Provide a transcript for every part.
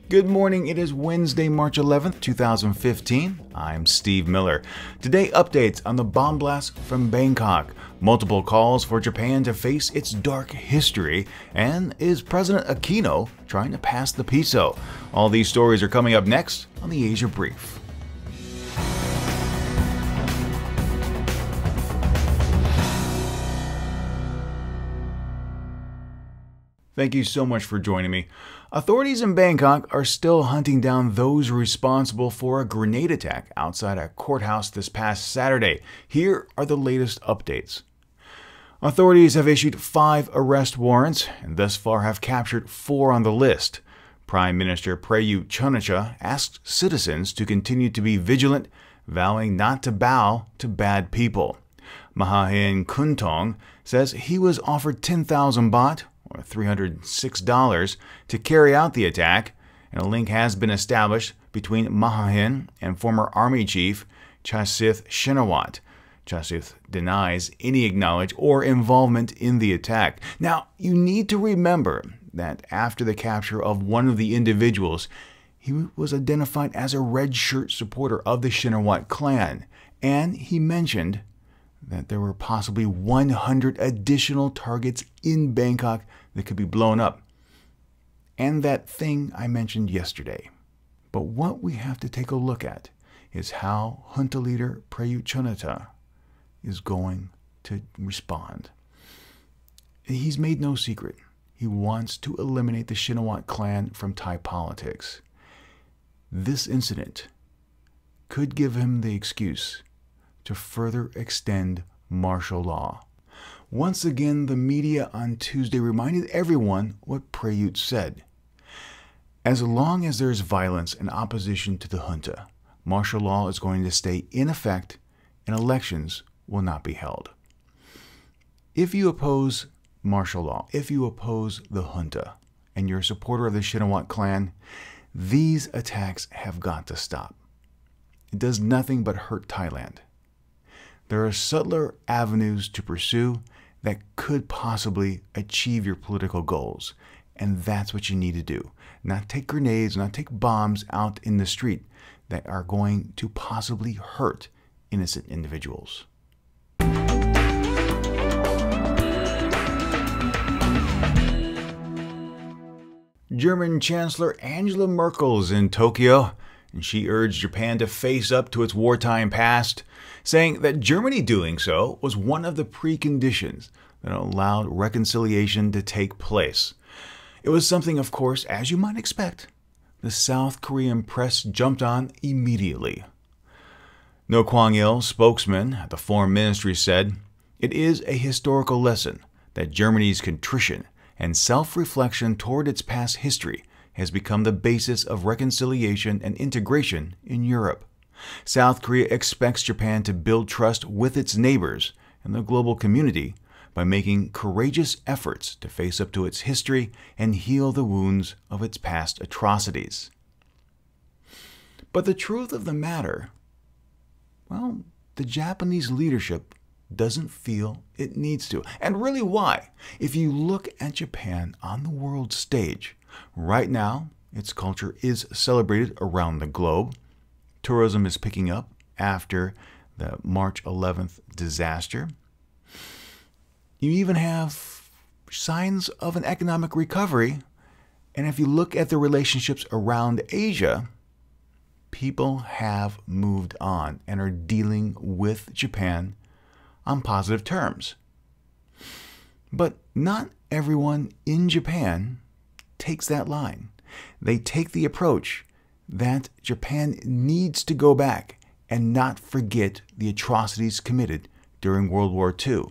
Good morning. It is Wednesday, March 11th, 2015. I'm Steve Miller. Today, updates on the bomb blast from Bangkok, multiple calls for Japan to face its dark history, and is President Aquino trying to pass the piso? All these stories are coming up next on the Asia Brief. Thank you so much for joining me. Authorities in Bangkok are still hunting down those responsible for a grenade attack outside a courthouse this past Saturday. Here are the latest updates. Authorities have issued 5 arrest warrants and thus far have captured 4 on the list. Prime Minister Prayut Chan-o-cha asked citizens to continue to be vigilant, vowing not to bow to bad people. Mahahin Kuntong says he was offered 10,000 baht, or $306, to carry out the attack, and a link has been established between Mahahin and former Army Chief Chasith Shinawat. Chasith denies any acknowledged or involvement in the attack. Now, you need to remember that after the capture of one of the individuals, he was identified as a red shirt supporter of the Shinawat clan, and he mentioned that there were possibly 100 additional targets in Bangkok that could be blown up. And that thing I mentioned yesterday. But what we have to take a look at is how junta leader Prayut Chan-o-cha is going to respond. He's made no secret. He wants to eliminate the Shinawat clan from Thai politics. This incident could give him the excuse to further extend martial law. Once again, the media on Tuesday reminded everyone what Prayut said. As long as there is violence and opposition to the junta, martial law is going to stay in effect and elections will not be held. If you oppose martial law, if you oppose the junta, and you're a supporter of the Shinawat clan, these attacks have got to stop. It does nothing but hurt Thailand. There are subtler avenues to pursue that could possibly achieve your political goals. And that's what you need to do. Not take grenades, not take bombs out in the street that are going to possibly hurt innocent individuals. German Chancellor Angela Merkel is in Tokyo, and she urged Japan to face up to its wartime past, saying that Germany doing so was one of the preconditions that allowed reconciliation to take place. It was something, of course, as you might expect, the South Korean press jumped on immediately. No Kwang-il, spokesman at the Foreign Ministry, said, "It is a historical lesson that Germany's contrition and self-reflection toward its past history has become the basis of reconciliation and integration in Europe. South Korea expects Japan to build trust with its neighbors and the global community by making courageous efforts to face up to its history and heal the wounds of its past atrocities." But the truth of the matter, well, the Japanese leadership doesn't feel it needs to. And really why? If you look at Japan on the world stage, right now its culture is celebrated around the globe. Tourism is picking up after the March 11th disaster. You even have signs of an economic recovery. And if you look at the relationships around Asia, people have moved on and are dealing with Japan on positive terms. But not everyone in Japan takes that line. They take the approach that Japan needs to go back and not forget the atrocities committed during World War II.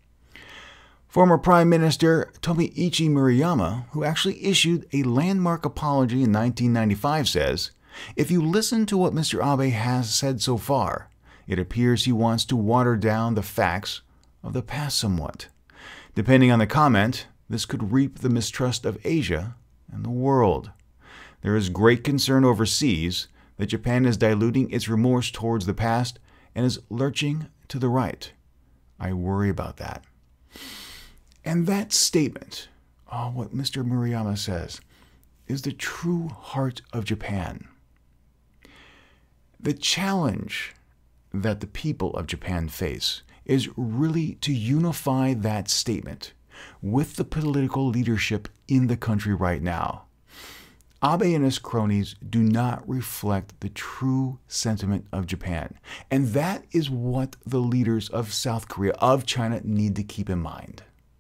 Former Prime Minister Tomoichi Murayama, who actually issued a landmark apology in 1995, says, "If you listen to what Mr. Abe has said so far, it appears he wants to water down the facts of the past somewhat. Depending on the comment, this could reap the mistrust of Asia and the world. There is great concern overseas that Japan is diluting its remorse towards the past and is lurching to the right. I worry about that." And that statement, what Mr. Murayama says, is the true heart of Japan. The challenge that the people of Japan face is really to unify that statement with the political leadership in the country right now. Abe and his cronies do not reflect the true sentiment of Japan, and that is what the leaders of South Korea, of China, need to keep in mind.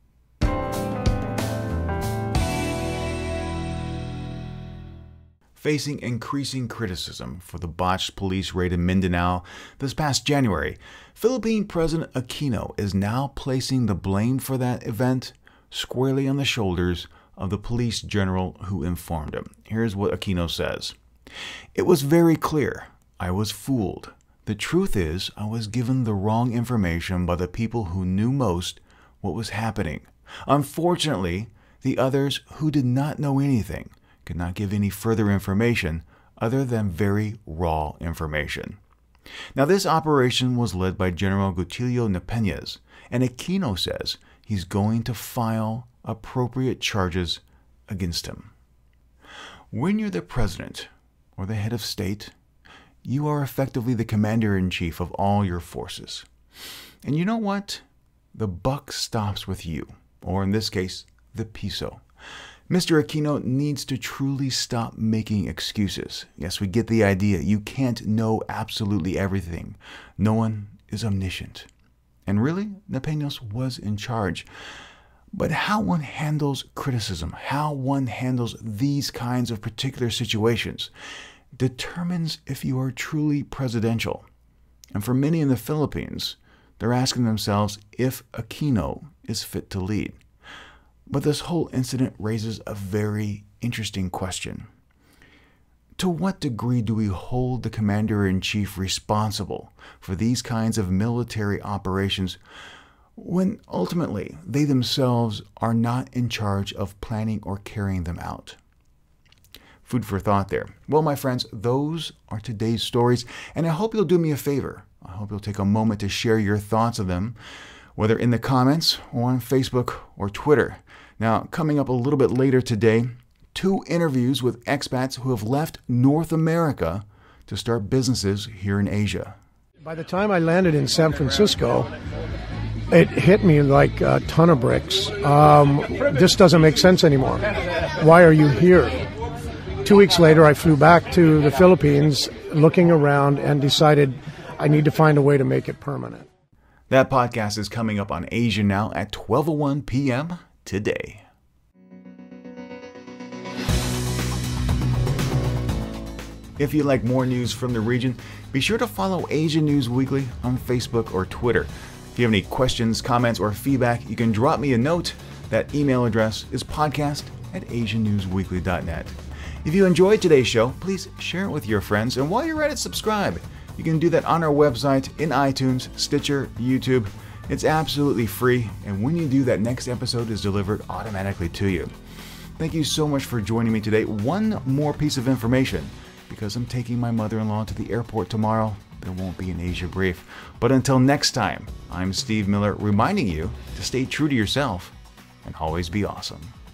Facing increasing criticism for the botched police raid in Mindanao this past January, Philippine President Aquino is now placing the blame for that event squarely on the shoulders of the police general who informed him. Here's what Aquino says. "It was very clear. I was fooled. The truth is, I was given the wrong information by the people who knew most what was happening. Unfortunately, the others who did not know anything could not give any further information other than very raw information." Now, this operation was led by General Gutilio Nepeñez, and Aquino says he's going to file appropriate charges against him. When you're the president or the head of state, you are effectively the commander-in-chief of all your forces. And you know what? The buck stops with you, or in this case, the piso. Mr. Aquino needs to truly stop making excuses. Yes, we get the idea. You can't know absolutely everything. No one is omniscient. And really, Nepeñez was in charge. But how one handles criticism, how one handles these kinds of particular situations, determines if you are truly presidential. And for many in the Philippines, they're asking themselves if Aquino is fit to lead. But this whole incident raises a very interesting question. To what degree do we hold the commander-in-chief responsible for these kinds of military operations when ultimately they themselves are not in charge of planning or carrying them out? Food for thought there. Well, my friends, those are today's stories, and I hope you'll do me a favor. I hope you'll take a moment to share your thoughts of them, whether in the comments or on Facebook or Twitter. Now, coming up a little bit later today, 2 interviews with expats who have left North America to start businesses here in Asia. By the time I landed in San Francisco, it hit me like a ton of bricks. This doesn't make sense anymore. Why are you here? 2 weeks later, I flew back to the Philippines, looking around, and decided I need to find a way to make it permanent. That podcast is coming up on Asia Now at 12:01 p.m. today. If you'd like more news from the region, be sure to follow Asia News Weekly on Facebook or Twitter. If you have any questions, comments, or feedback, you can drop me a note. That email address is podcast@asianewsweekly.net. If you enjoyed today's show, please share it with your friends, and while you're at it, subscribe. You can do that on our website, in iTunes, Stitcher, YouTube. It's absolutely free, and when you do, that next episode is delivered automatically to you. Thank you so much for joining me today. One more piece of information. Because I'm taking my mother-in-law to the airport tomorrow, there won't be an Asia Brief. But until next time, I'm Steve Miller reminding you to stay true to yourself and always be awesome.